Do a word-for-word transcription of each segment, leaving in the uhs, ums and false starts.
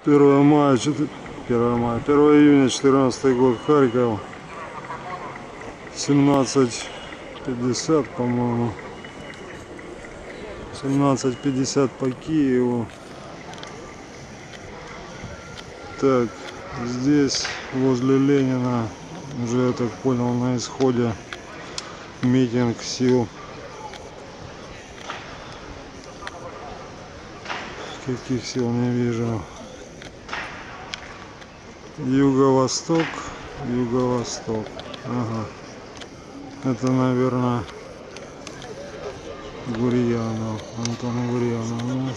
первое мая, первое мая, первое июня четырнадцатый год, Харьков, семнадцать пятьдесят, по-моему, семнадцать пятьдесят по Киеву. Так, здесь возле Ленина уже, я так понял, на исходе митинг сил. Каких сил не вижу. Юго-восток, юго-восток. Ага. Это, наверное, Гурьянов, Антон Гурьянов.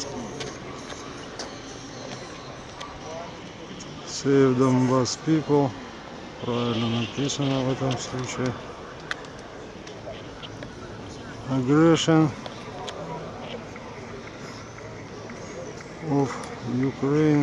Save Donbass people. Правильно написано в этом случае. Aggression of Ukraine.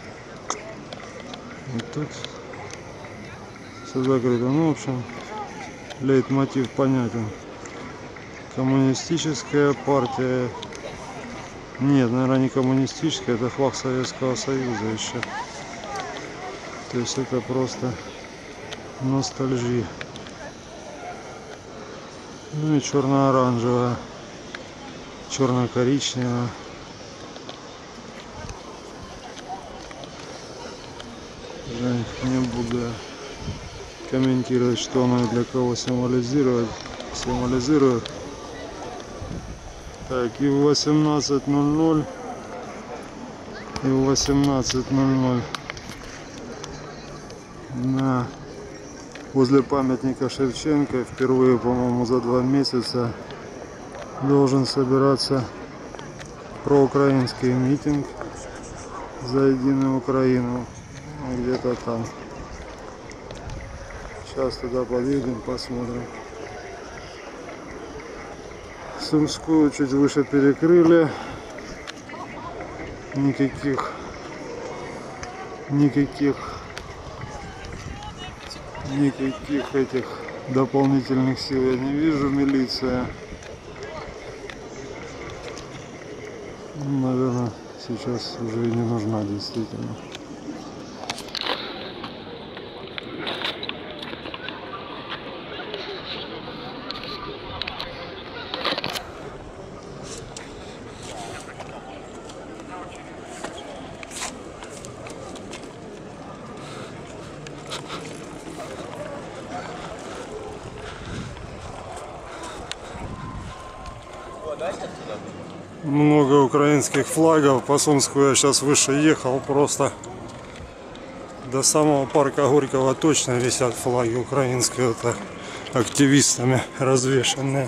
И тут все закрыто. Ну, в общем, лейтмотив понятен. Коммунистическая партия. Нет, наверное, не коммунистическая, это флаг Советского Союза еще. То есть это просто ностальжия. Ну и черно-оранжевая, черно-коричневая. Не буду комментировать, что она для кого символизирует. Символизирует. Так, и в восемнадцать ноль ноль, и в восемнадцать ноль ноль на возле памятника Шевченко впервые, по-моему, за два месяца должен собираться проукраинский митинг за единую Украину. Где-то там. Сейчас туда подъедем, посмотрим. Сумскую чуть выше перекрыли. Никаких никаких никаких этих дополнительных сил я не вижу. Милиция, наверное, сейчас уже и не нужна действительно. Много украинских флагов. По Сумску я сейчас выше ехал, просто до самого парка Горького точно висят флаги украинские, это активистами развешенные.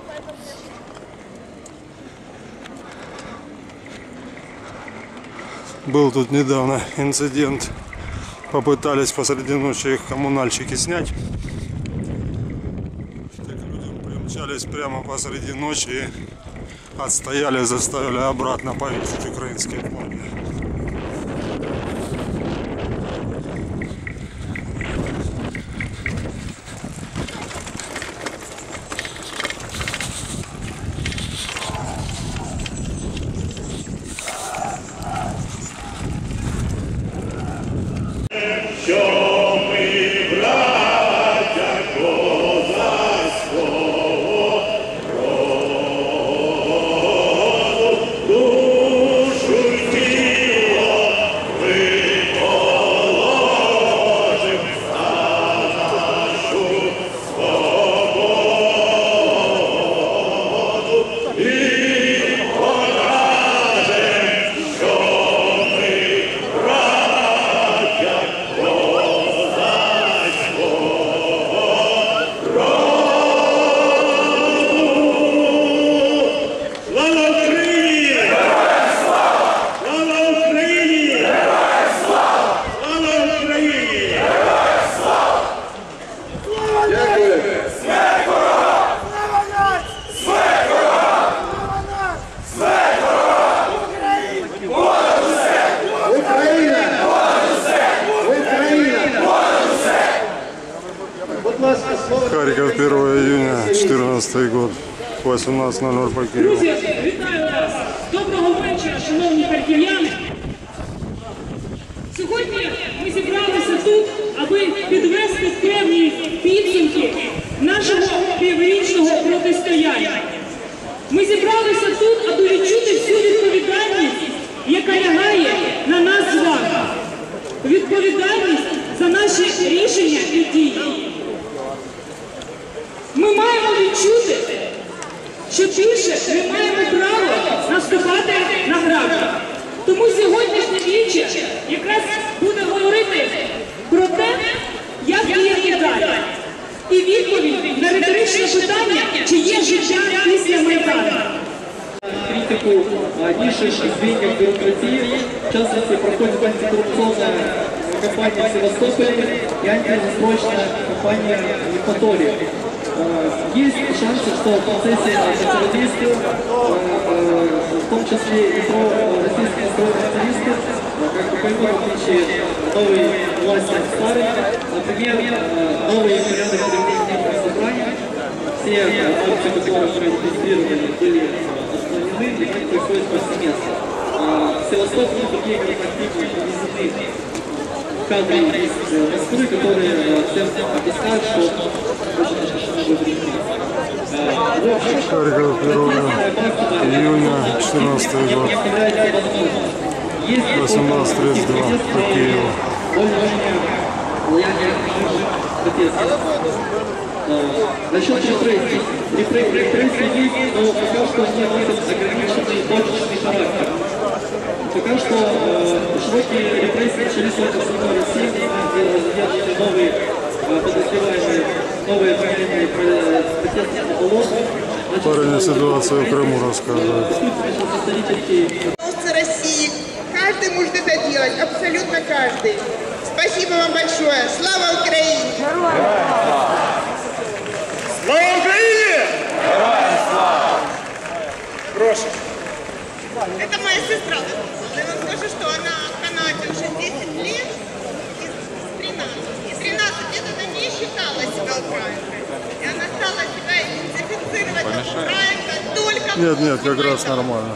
Был тут недавно инцидент, попытались посреди ночи их коммунальщики снять. Так люди примчались прямо посреди ночи и отстояли, заставили обратно повесить украинские флаги. Харьков, первое июня две тысячи четырнадцатый год, восемнадцать ноль ноль по Киеву. Друзі, вітаю вас! Доброго вечора, шановні харків'яни! підвести певні підсумки нашого піврічного протистояння. Ми зібралися тут, аби відчути всю відповідальність, яка лягає на нас з вами. Відповідальність за наші рішення і дії. Ми маємо відчути, що більше не маємо права наступати на граблі. Тому сьогоднішнє віче якраз буде говорити про те, як діяти далі. І відповідь на риторичне питання, чи є життя після Майдану. Критику низших звеньев бюрократии, в частности, проходит антикоррупционная кампания в Севастополе и антизастройщная кампания в Евпатории. Есть шансы, что в процессе противодействия, в том числе и про российские националисты, как бы поймут в отличие новой власти от старой, например, новый порядок проведения собраний, все опции, которые зарегистрированы, были отклонены, и они происходят повсеместно. В Севастополе и другие городки привезены кадры из Москвы, которые всем объясняют, что Харьков, первого июня четырнадцатого года, восемнадцать тридцать два, по Киеву. Насчет репрессий. Репрессии есть, но пока что они носят ограниченный точечный характер. Пока что э, широкие репрессии начались только в самой России, где задержаны новые э, подозреваемые, новые обвинения протестных уголовных. Парень ситуацию в Крыму рассказывает. России. Каждый может это делать, абсолютно каждый. Спасибо вам большое. Слава Украине! Слава Украине! Героям слава! Прошу. Это моя сестра. Я вам скажу, что она в Канаде уже десять лет, из тринадцати. И тринадцать лет она не считала себя украинкой. И она стала себя идентифицировать как украинка только... Нет, нет, как раз нормально.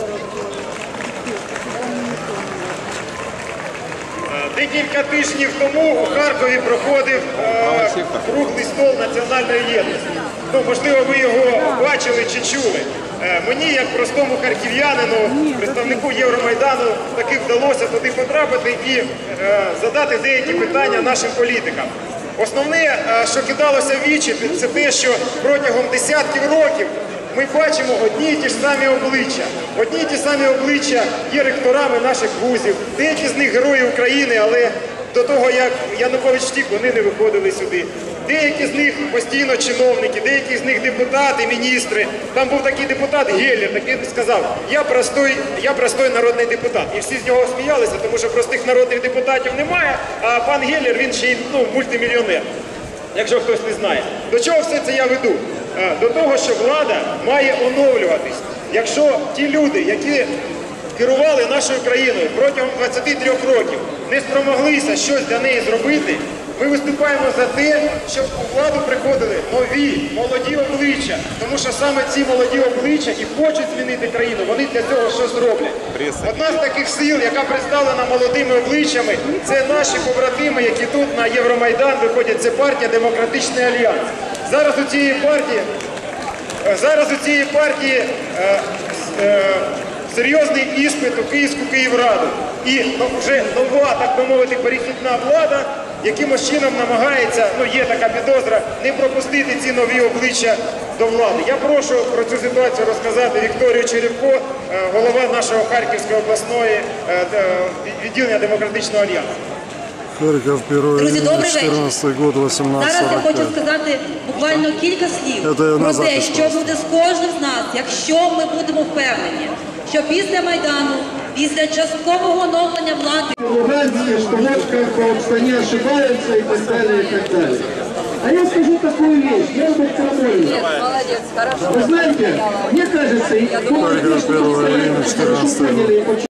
Декілька тижнів тому у Харкові проходив е, круглий стол національної єдності. Ну, можливо, ви його бачили чи чули. Е, мені, як простому харків'янину, представнику Євромайдану, таки вдалося туди потрапити і е, задати деякі питання нашим політикам. Основне, е, що кидалося в вічі, це те, що протягом десятків років ми бачимо одні і ті ж самі обличчя. Одні і ті самі обличчя є ректорами наших вузів. Деякі з них герої України, але до того, як Янукович втік, вони не виходили сюди. Деякі з них постійно чиновники, деякі з них депутати, міністри. Там був такий депутат Геллер, такий сказав, я простой, я простой народний депутат. І всі з нього сміялися, тому що простих народних депутатів немає, а пан Геллер, він ще й ну, мультимільйонер, якщо хтось не знає. До чого все це я веду? До того, що влада має оновлюватись. Якщо ті люди, які керували нашою країною протягом двадцяти трьох років, не спромоглися щось для неї зробити, ми виступаємо за те, щоб у владу приходили нові, молоді обличчя. Тому що саме ці молоді обличчя і хочуть змінити країну, вони для цього щось роблять. Одна з таких сил, яка представлена молодими обличчями, це наші побратими, які тут на Євромайдан виходять, це партія «Демократичний альянс». Зараз у цієї партії, зараз у цієї партії е, е, серйозний іспит у Київську Київраду. І ну, вже нова, так би мовити, перехідна влада якимось чином намагається, ну є така підозра, не пропустити ці нові обличчя до влади. Я прошу про цю ситуацію розказати Вікторію Черевко, е, голова нашого Харківської обласної е, відділення Демократичного альянсу. Харків, первого июня четырнадцатый год, восемнадцать Зараз сорок я пять. хочу сказати буквально кілька слів Це я на про те, запис що просто. буде з кожним з нас, якщо ми будемо впевнені, що після Майдану, після часткового оновлення влади... Луганские, что вот как бы что они ошибаются и так далее, и так далее. А я скажу такую вещь, я бы Молодець, хорошо. Вы знаете, мне кажется, и Харьков, первого июня четырнадцатого года.